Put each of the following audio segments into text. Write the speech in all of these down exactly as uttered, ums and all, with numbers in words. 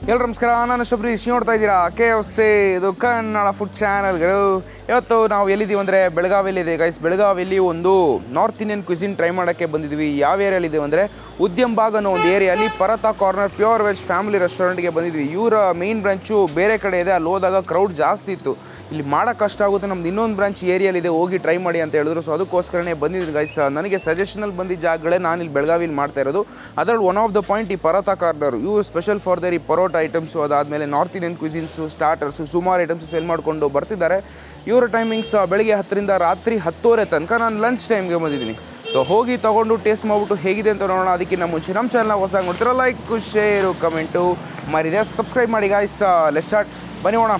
ಎಲ್ಲರೂ ನಮಸ್ಕಾರ, ನಾನು ಶಬರೀಶ್. ನೋಡ್ತಾ ಇದ್ದೀರಾ ಕೆ ಎಫ್ ಸಿ, ಇದು ಕನ್ನಡ ಫುಡ್ ಚಾನಲ್ಗಳು. ಇವತ್ತು ನಾವು ಎಲ್ಲಿದ್ದೀವಿ ಅಂದರೆ ಬೆಳಗಾವಿಯಲ್ಲಿದೆ ಗೈಸ್. ಬೆಳಗಾವಿಯಲ್ಲಿ ಒಂದು ನಾರ್ತ್ ಇಂಡಿಯನ್ ಕ್ವಿಸಿನ್ ಟ್ರೈ ಮಾಡೋಕ್ಕೆ ಬಂದಿದ್ವಿ. ಯಾವ ಏರಿಯಾಲಿದ್ದೀವಿ ಅಂದರೆ ಉದ್ಯಂಬಾಗ್ ಅನ್ನೋ ಒಂದು ಏರಿಯಲ್ಲಿ paratha corner pure veg family ರೆಸ್ಟೋರೆಂಟ್ಗೆ ಬಂದಿದ್ವಿ. ಇವರ ಮೇನ್ ಬ್ರಾಂಚು ಬೇರೆ ಕಡೆ ಇದೆ, ಅಲ್ಲಿ ಹೋದಾಗ ಕ್ರೌಡ್ ಜಾಸ್ತಿ ಇತ್ತು. ಇಲ್ಲಿ ಮಾಡೋಕ್ಕೆ ಕಷ್ಟ ಆಗುತ್ತೆ, ನಮ್ದು ಇನ್ನೊಂದು ಬ್ರಾಂಚ್ ಏರಿಯಲ್ಲಿದೆ, ಹೋಗಿ ಟ್ರೈ ಮಾಡಿ ಅಂತ ಹೇಳಿದ್ರು. ಸೊ ಅದಕ್ಕೋಸ್ಕರನೇ ಬಂದಿದ್ದೀನಿ ಗೈಸ್. ನನಗೆ ಸಜೆಷನಲ್ಲಿ ಬಂದಿದ್ದ ಜಾಗಗಳೇ ನಾನು ಇಲ್ಲಿ ಬೆಳಗಾವಿಲಿ ಮಾಡ್ತಾ ಇರೋದು. ಅದರಲ್ಲಿ ಒನ್ ಆಫ್ ದ ಪಾಯಿಂಟ್ ಈ ಪರತಾ ಕಾರ್ನರ್. ಇವು ಸ್ಪೆಷಲ್ ಫಾರ್ ದರ್ ಈ ಪರೋಟ ಐಟಮ್ಸು, ಅದಾದಮೇಲೆ ನಾರ್ತ್ ಇಂಡಿಯನ್ ಕ್ವಿಸಿನ್ಸು, ಸ್ಟಾರ್ಟರ್ಸು, ಸುಮಾರು ಐಟಮ್ಸು ಸೇಲ್ ಮಾಡಿಕೊಂಡು ಬರ್ತಿದ್ದಾರೆ. ಇವರ ಟೈಮಿಂಗ್ಸ್ ಬೆಳಗ್ಗೆ ಹತ್ತರಿಂದ ರಾತ್ರಿ ಹತ್ತುವರೆ ತನಕ. ನಾನು ಲಂಚ್ ಟೈಮ್ಗೆ ಬಂದಿದ್ದೀನಿ. ಸೊ ಹೋಗಿ ತೊಗೊಂಡು ಟೇಸ್ಟ್ ಮಾಡಿಬಿಟ್ಟು ಹೇಗಿದೆ ಅಂತ ನೋಡೋಣ. ಅದಕ್ಕಿಂತ ಮುಂಚೆ ನಮ್ಮ ಚಾನಲ್ನ ಹೊಸದಾಗಿ ನೋಡ್ತೀರಾ, ಲೈಕ್, ಶೇರು, ಕಮೆಂಟು ಮರಿದೆ, ಸಬ್ಸ್ಕ್ರೈಬ್ ಮಾಡಿ ಗಾಯ್ಸ್. ಲೆಟ್ಸ್ ಸ್ಟಾರ್ಟ್, ಬನ್ನಿ ಹೋಣ.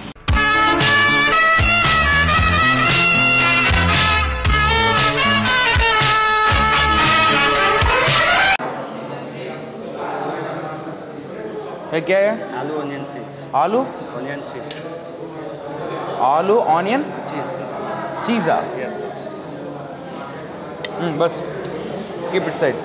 क्या है? आलू ऑनियन चीज. आलू ऑनियन चीज. आलू ऑनियन चीज. चीज़ा? Yes. हम्म बस keep it side.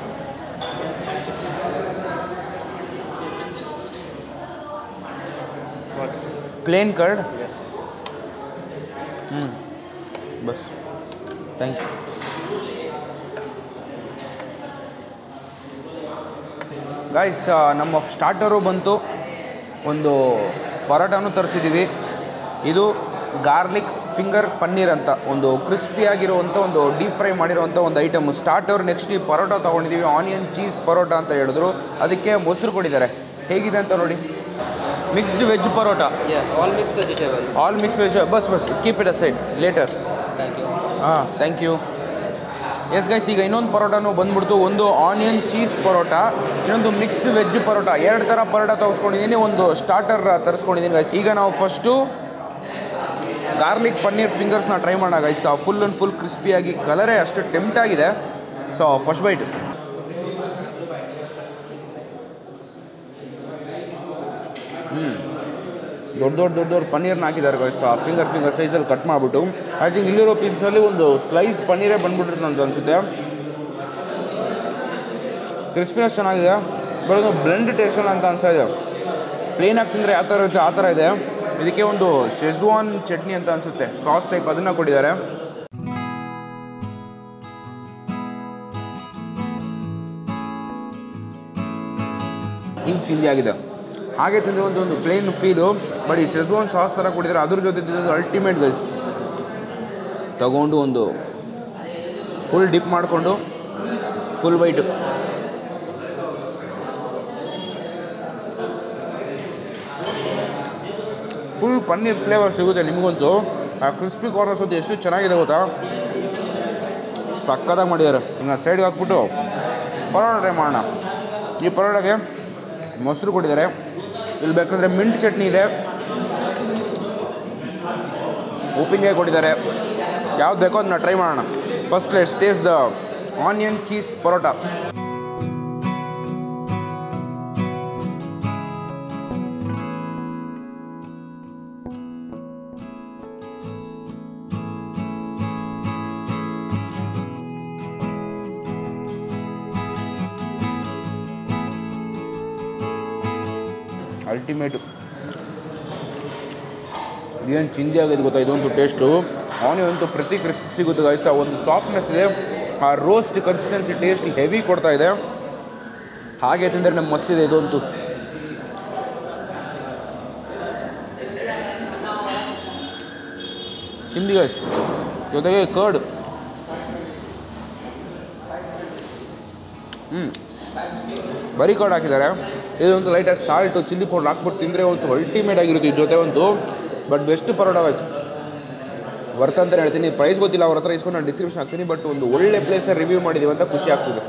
What? Plain curd. Yes. हम्म बस थैंक यू. ಗಾಯ್ಸ್, ನಮ್ಮ ಸ್ಟಾರ್ಟರು ಬಂತು, ಒಂದು ಪರೋಟಾನು ತರಿಸಿದ್ದೀವಿ. ಇದು ಗಾರ್ಲಿಕ್ ಫಿಂಗರ್ ಪನ್ನೀರ್ ಅಂತ ಒಂದು ಕ್ರಿಸ್ಪಿಯಾಗಿರುವಂಥ ಒಂದು ಡೀಪ್ ಫ್ರೈ ಮಾಡಿರುವಂಥ ಒಂದು ಐಟಮು. ಸ್ಟಾರ್ಟರ್. ನೆಕ್ಸ್ಟ್ ಈ ಪರೋಟ ತೊಗೊಂಡಿದ್ದೀವಿ, ಆನಿಯನ್ ಚೀಸ್ ಪರೋಟ ಅಂತ ಹೇಳಿದ್ರು. ಅದಕ್ಕೆ ಮೊಸರು ಕೊಟ್ಟಿದ್ದಾರೆ. ಹೇಗಿದೆ ಅಂತ ನೋಡಿ. Mixed veg parotta. All mix vegetable. All mix veg. ಬಸ್ ಬಸ್ keep it a side later. Thank you. ಹಾಂ ಥ್ಯಾಂಕ್ ಯು. ಎಸ್ ಗೈಸ್, ಈಗ ಇನ್ನೊಂದು ಪರೋಟಾನು ಬಂದ್ಬಿಡ್ತು. ಒಂದು ಆನಿಯನ್ ಚೀಸ್ ಪರೋಟ, ಇನ್ನೊಂದು ಮಿಕ್ಸ್ಡ್ ವೆಜ್ ಪರೋಟ. ಎರಡು ಥರ ಪರೋಟ ತರಿಸ್ಕೊಂಡಿದ್ದೀನಿ, ಒಂದು ಸ್ಟಾರ್ಟರ್ ತರಿಸ್ಕೊಂಡಿದ್ದೀನಿ ಗೈಸ್. ಈಗ ನಾವು ಫಸ್ಟು ಗಾರ್ಲಿಕ್ ಪನ್ನೀರ್ ಫಿಂಗರ್ಸ್ನ ಟ್ರೈ ಮಾಡೋಣ ಗೈಸ್. ಫುಲ್ ಆ್ಯಂಡ್ ಫುಲ್ ಕ್ರಿಸ್ಪಿಯಾಗಿ, ಕಲರೇ ಅಷ್ಟು ಟೆಂಪ್ಟ್ ಆಗಿದೆ. So first bite. ಹ್ಞೂ ದೊಡ್ಡ ದೊಡ್ಡ ದೊಡ್ಡ ದೊಡ್ಡ ಪನ್ನೀರ್ನ ಹಾಕಿದ್ದಾರೆ ಗೈಸ್. ಫಿಂಗರ್ ಫಿಂಗರ್ ಸೈಜಲ್ಲಿ ಕಟ್ ಮಾಡಿಬಿಟ್ಟು. ಐ ಥಿಂಕ್ ಇಲ್ಲಿರೋ ಪೀಸಲ್ಲಿ ಒಂದು ಸ್ಲೈಸ್ ಪನ್ನೀರೇ ಬಂದ್ಬಿಟ್ಟಿರುತ್ತೆ ಅಂತ ಅನಿಸುತ್ತೆ. ಕ್ರಿಸ್ಪಿನೆಸ್ ಚೆನ್ನಾಗಿದೆ, ಬಟ್ ಒಂದು ಬ್ಲೆಂಡ್ ಟೇಸ್ಟಲ್ಲಿ ಅಂತ ಅನಿಸ್ತಾ ಇದೆ. ಪ್ಲೇನಾಗಿ ತಿಂದರೆ ಯಾವ ಥರ ಇರುತ್ತೆ ಆ ಥರ ಇದೆ. ಇದಕ್ಕೆ ಒಂದು ಶೆಜ್ವಾನ್ ಚಟ್ನಿ ಅಂತ ಅನಿಸುತ್ತೆ, ಸಾಸ್ ಟೈಪ್, ಅದನ್ನು ಕೊಟ್ಟಿದ್ದಾರೆ. ಹಿಂಗೆ ಚಿಲ್ಲಿ ಆಗಿದೆ. ಹಾಗೆ ತಿಂದರೆ ಒಂದು ಒಂದು ಪ್ಲೇನ್ ಫೀಲು, ಬಟ್ ಈ ಶೆಜ್ವಾನ್ ಸಾಸ್ ಥರ ಕೊಟ್ಟಿದ್ದಾರೆ. ಅದ್ರ ಜೊತೆ ತಿಂದು ಅಲ್ಟಿಮೇಟ್ ಗೈಸ್. ತಗೊಂಡು ಒಂದು ಫುಲ್ ಡಿಪ್ ಮಾಡಿಕೊಂಡು full bite. Full paneer flavour ಸಿಗುತ್ತೆ ನಿಮಗಂತೂ. ಆ ಕ್ರಿಸ್ಪಿ ಕಾರ್ನರ್ಸ್ ಹೊತ್ತು ಎಷ್ಟು ಚೆನ್ನಾಗಿದೆ ಗೊತ್ತಾ, ಸಕ್ಕತ್ತಾಗಿ ಮಾಡಿದ್ದಾರೆ. ಹಿಂಗೆ ಸೈಡ್ಗೆ ಹಾಕ್ಬಿಟ್ಟು ಪರೋಟ ಟ್ರೈ ಮಾಡೋಣ. ಈ ಪರೋಟಗೆ ಮೊಸರು ಕೊಟ್ಟಿದ್ದಾರೆ. ಇಲ್ಲಿ ಬೇಕಂದರೆ ಮಿಂಟ್ ಚಟ್ನಿ ಇದೆ, ಉಪ್ಪಿನಕಾಯಿ ಕೊಟ್ಟಿದ್ದಾರೆ. ಯಾವ್ದು ಬೇಕೋ ಅದನ್ನ ಟ್ರೈ ಮಾಡೋಣ. First let's taste the onion cheese parotta. Ultimate. ಏನು ಚಿಂದಿ ಆಗಿದೆ ಗೊತ್ತಾ ಇದೊಂದು ಟೇಸ್ಟು. ಆನಿಯನ್ ಅಂತೂ ಪ್ರತಿ ಕ್ರಿಸ್ಪ್ ಸಿಗುತ್ತೆ ಗೈಸ್. ಒಂದು ಸಾಫ್ಟ್ನೆಸ್ ಇದೆ, ಆ ರೋಸ್ಟ್ ಕನ್ಸಿಸ್ಟೆನ್ಸಿ ಟೇಸ್ಟ್ ಹೆವಿ ಕೊಡ್ತಾ ಇದೆ. ಹಾಗೆ ತಿಂದರೆ ನಮ್ಗೆ ಮಸ್ತಿದೆ ಇದಂತೂ. ಚಿಂದಿ ಗೈಸ್, ಜೊತೆಗೆ ಕರ್ಡ್. ಹ್ಞೂ ಬರೀ ಕರ್ಡ್ ಹಾಕಿದ್ದಾರೆ. ಇದೊಂದು ಲೈಟಾಗಿ ಸಾಲ್ಟು ಚಿಲ್ಲಿ ಪೌಡರ್ ಹಾಕ್ಬಿಟ್ಟು ತಿಂದರೆ ಒಂದು ಅಲ್ಟಿಮೇಟ್ ಆಗಿರುತ್ತೆ. ಇದು ಜೊತೆ ಒಂದು but best parotta guys. Worth ಅಂತ ಹೇಳ್ತೀನಿ. ಪ್ರೈಸ್ ಗೊತ್ತಿಲ್ಲ, ಅವ್ರ ಹತ್ರ ಇಸ್ಕೊಂಡು ನಾನು ಡಿಸ್ಕ್ರಿಪ್ಷನ್ ಹಾಕ್ತೀನಿ. ಬಟ್ ಒಂದು ಒಳ್ಳೆ ಪ್ಲೇಸ್ನ ರಿವ್ಯೂ ಮಾಡಿದ್ದೀವಿ ಅಂತ ಖುಷಿ ಆಗ್ತಿದೆ.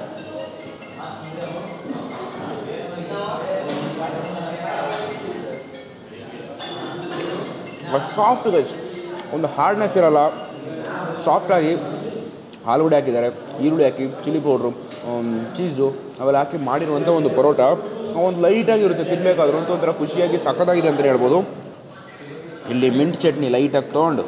ಸಾಫ್ಟ್ ಗೈಸ್, ಒಂದು ಹಾರ್ಡ್ನೆಸ್ ಇರೋಲ್ಲ, ಸಾಫ್ಟಾಗಿ ಆಲೂಗಡ್ಡೆ ಹಾಕಿದ್ದಾರೆ, ಈರುಳ್ಳಿ ಹಾಕಿ, ಚಿಲ್ಲಿ ಪೌಡ್ರು, ಚೀಸು ಅವೆಲ್ಲ ಹಾಕಿ ಮಾಡಿರುವಂಥ ಒಂದು ಪರೋಟ. ಒಂದು ಲೈಟಾಗಿರುತ್ತೆ ತಿನ್ನಬೇಕಾದ್ರೂ ಅಂತ ಒಂಥರ ಖುಷಿಯಾಗಿ ಸಖತ್ತಾಗಿದೆ ಅಂತಲೇ ಹೇಳ್ಬೋದು. ಇಲ್ಲಿ ಮಿಂಟ್ ಚಟ್ನಿ ಲೈಟಾಗಿ ತೊಗೊಂಡು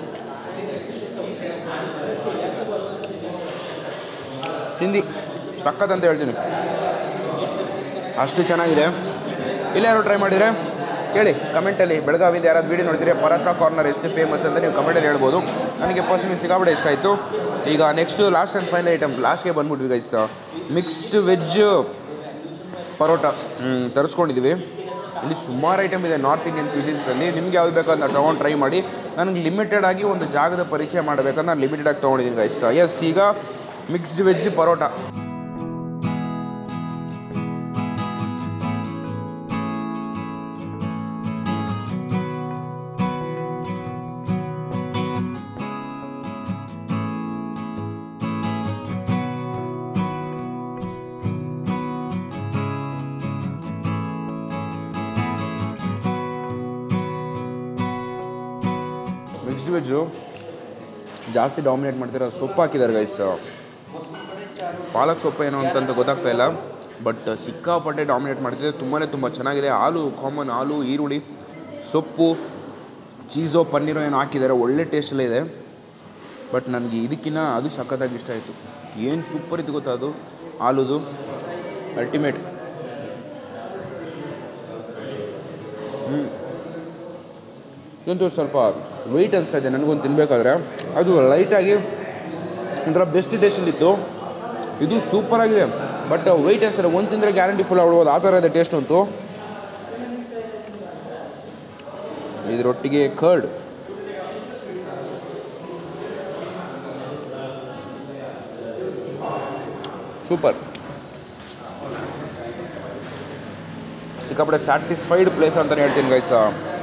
ತಿಂದು ಸಖತ್ ಅಂತ ಹೇಳ್ತೀನಿ. ಅಷ್ಟು ಚೆನ್ನಾಗಿದೆ. ಇಲ್ಲಾರು ಟ್ರೈ ಮಾಡಿದರೆ ಹೇಳಿ ಕಮೆಂಟಲ್ಲಿ. ಬೆಳಗಾವಿಯಿಂದ ಯಾರಾದ್ರು ವೀಡಿಯೋ ನೋಡಿದರೆ ಪರಾತ್ರ ಕಾರ್ನರ್ ಎಷ್ಟು ಫೇಮಸ್ ಅಂತ ನೀವು ಕಮೆಂಟಲ್ಲಿ ಹೇಳ್ಬೋದು. ನನಗೆ ಪರ್ಸನಲಿ ಸಿಕ್ಕಾಪಟ್ಟೆ ಇಷ್ಟ ಆಯಿತು. ಈಗ next last and final item ಲಾಸ್ಟ್ಗೆ ಬಂದ್ಬಿಟ್ವಿ ಗೈಸ್. ಮಿಕ್ಸ್ಡ್ ವೆಜ್ ಪರೋಟ ತರಿಸ್ಕೊಂಡಿದ್ದೀವಿ. ಇಲ್ಲಿ ಸುಮಾರು ಐಟಮ್ ಇದೆ ನಾರ್ತ್ ಇಂಡಿಯನ್ ಕ್ವಿಸಿನ್ಸಲ್ಲಿ. ನಿಮ್ಗೆ ಯಾವ್ದು ಬೇಕೋ ಅದನ್ನ ತೊಗೊಂಡು ಟ್ರೈ ಮಾಡಿ. ನನಗೆ ಲಿಮಿಟೆಡ್ ಆಗಿ ಒಂದು ಜಾಗದ ಪರಿಚಯ ಮಾಡಬೇಕಂತ ನಾನು ಲಿಮಿಟೆಡ್ ಆಗಿ ತೊಗೊಂಡಿದ್ದೀನಿ ಗೈಸ್. ಎಸ್, ಈಗ mixed veg parotta. Mixed veg ಜಾಸ್ತಿ ಡಾಮಿನೇಟ್ ಮಾಡ್ತಿರೋ ಸೊಪ್ಪು ಹಾಕಿದ್ದಾರೆ ಗೈಸ್. ಪಾಲಕ್ ಸೊಪ್ಪು ಏನೋ ಅಂತಂತ ಗೊತ್ತಾಗ್ತಾ ಇಲ್ಲ, ಬಟ್ ಸಿಕ್ಕಾಪಟ್ಟೆ ಡಾಮಿನೇಟ್ ಮಾಡ್ತಿದೆ. ತುಂಬಾ ತುಂಬ ಚೆನ್ನಾಗಿದೆ. ಆಲೂ ಕಾಮನ್ ಆಲೂ, ಈರುಳ್ಳಿ, ಸೊಪ್ಪು, ಚೀಸೋ ಪನ್ನೀರೋ ಏನೋ ಹಾಕಿದ್ದಾರೆ. ಒಳ್ಳೆ ಟೇಸ್ಟಲ್ಲೇ ಇದೆ. ಬಟ್ ನನಗೆ ಇದಕ್ಕಿಂತ ಅದು ಸಖತ್ತಾಗಿ ಇಷ್ಟ ಆಯಿತು. ಏನು ಸೂಪರ್ ಇತ್ತು ಗೊತ್ತಾ ಅದು ಆಲೂದು, ಅಲ್ಟಿಮೇಟ್. ಹ್ಞೂ ಇದಂತೂ ಸ್ವಲ್ಪ ವೆಯ್ಟ್ ಅನಿಸ್ತಾ ಇದೆ ನನಗೊಂದು ತಿನ್ನಬೇಕಾದ್ರೆ. ಅದು ಲೈಟಾಗಿ ಒಂಥರ ಬೆಸ್ಟ್ ಟೇಸ್ಟಲ್ಲಿತ್ತು. ಇದು ಸೂಪರಾಗಿದೆ, ಬಟ್ ವೆಯ್ಟ್ ಅನಿಸ್ತಾರೆ. ಒಂದು ತಿಂದರೆ ಗ್ಯಾರಂಟಿ ಫುಲ್ ಆಗ್ಬಿಡ್ಬೋದು, ಆ ಥರ ಇದೆ ಟೇಸ್ಟ್ ಅಂತೂ. ಇದರೊಟ್ಟಿಗೆ ಕರ್ಡ್, ಸೂಪರ್. ಸಿಕ್ಕಾಪಟ್ಟೆ ಸ್ಯಾಟಿಸ್ಫೈಡ್ ಪ್ಲೇಸ್ ಅಂತಲೇ ಹೇಳ್ತೀನಿ ಗೈಸ್.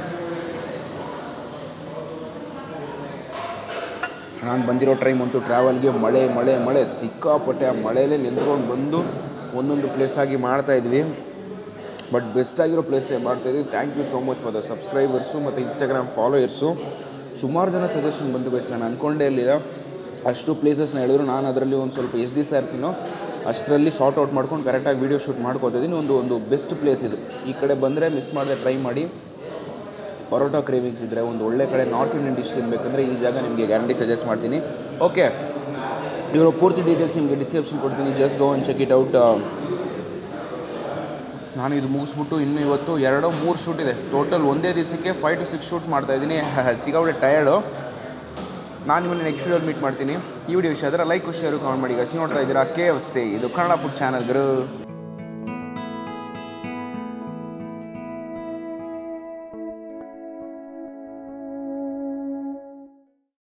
ನಾನು ಬಂದಿರೋ ಟೈಮ್ ಅಂತೂ ಟ್ರಾವೆಲ್ಗೆ ಮಳೆ ಮಳೆ ಮಳೆ ಸಿಕ್ಕಾಪಟ್ಟೆ. ಆ ಮಳೆಯಲ್ಲೇ ನಿಂತ್ಕೊಂಡು ಬಂದು ಒಂದೊಂದು ಪ್ಲೇಸಾಗಿ ಮಾಡ್ತಾಯಿದ್ವಿ. ಬಟ್ ಬೆಸ್ಟಾಗಿರೋ ಪ್ಲೇಸೇ ಮಾಡ್ತಾಯಿದ್ವಿ. Thank you so much for the subscribers ಮತ್ತು ಇನ್ಸ್ಟಾಗ್ರಾಮ್ ಫಾಲೋಯರ್ಸು. ಸುಮಾರು ಜನ ಸಜೆಷನ್ ಬಂದು ಗೈಸ್. ನಾನು ಅಂದ್ಕೊಂಡೇ ಇರಲಿಲ್ಲ ಅಷ್ಟು ಪ್ಲೇಸಸ್ನ ಹೇಳಿದ್ರು. ನಾನು ಅದರಲ್ಲಿ ಒಂದು ಸ್ವಲ್ಪ ಎಷ್ಟು ದಿವಸ ಇರ್ತೀನೋ ಅಷ್ಟರಲ್ಲಿ ಸಾರ್ಟ್ ಔಟ್ ಮಾಡ್ಕೊಂಡು ಕರೆಕ್ಟಾಗಿ ವೀಡಿಯೋ ಶೂಟ್ ಮಾಡ್ಕೋತಿದ್ದೀನಿ. ಒಂದು ಒಂದು ಬೆಸ್ಟ್ ಪ್ಲೇಸ್ ಇದು. ಈ ಕಡೆ ಬಂದರೆ ಮಿಸ್ ಮಾಡದೆ ಟ್ರೈ ಮಾಡಿ. ಪರೋಟ ಕ್ರೇವಿಂಗ್ಸ್ ಇದ್ದರೆ ಒಂದು ಒಳ್ಳೆ ಕಡೆ ನಾರ್ತ್ ಇಂಡಿಯನ್ ಡಿಶ್ ತಿನ್ನಬೇಕಂದ್ರೆ ಈ ಜಾಗ ನಿಮಗೆ ಗ್ಯಾರಂಟಿ ಸಜೆಸ್ಟ್ ಮಾಡ್ತೀನಿ. ಓಕೆ, ಇವರು ಪೂರ್ತಿ ಡೀಟೇಲ್ಸ್ ನಿಮಗೆ ಡಿಸ್ಕ್ರಿಪ್ಷನ್ ಕೊಡ್ತೀನಿ. Just go and check it out. ನಾನು ಇದು ಮುಗಿಸ್ಬಿಟ್ಟು ಇನ್ನೂ ಇವತ್ತು ಎರಡೋ ಮೂರು ಶೂಟ್ ಇದೆ ಟೋಟಲ್. ಒಂದೇ ದಿವಸಕ್ಕೆ ಫೈವ್ ಟು ಸಿಕ್ಸ್ ಶೂಟ್ ಮಾಡ್ತಾಯಿದ್ದೀನಿ. ಸಿಕ್ಕಾಪಟ್ಟೆ ಟಯರ್ಡು. ನಾನು ನಿಮ್ಮನ್ನು ನೆಕ್ಸ್ಟ್ ವಿಡಿಯೋಲಿ ಮೀಟ್ ಮಾಡ್ತೀನಿ. ಈ ವಿಡಿಯೋ ಇಷ್ಟ ಆದರೆ ಲೈಕ್, ಶೇರ್, ಕಾಮೆಂಟ್ ಮಾಡಿ. ಗಸಿ ನೋಡ್ತಾ ಇದ್ದೀರಾ ಕೆ ಎಫ್ ಸಿ, ಇದು ಕನ್ನಡ ಫುಡ್ ಚಾನಲ್ ಗುರು.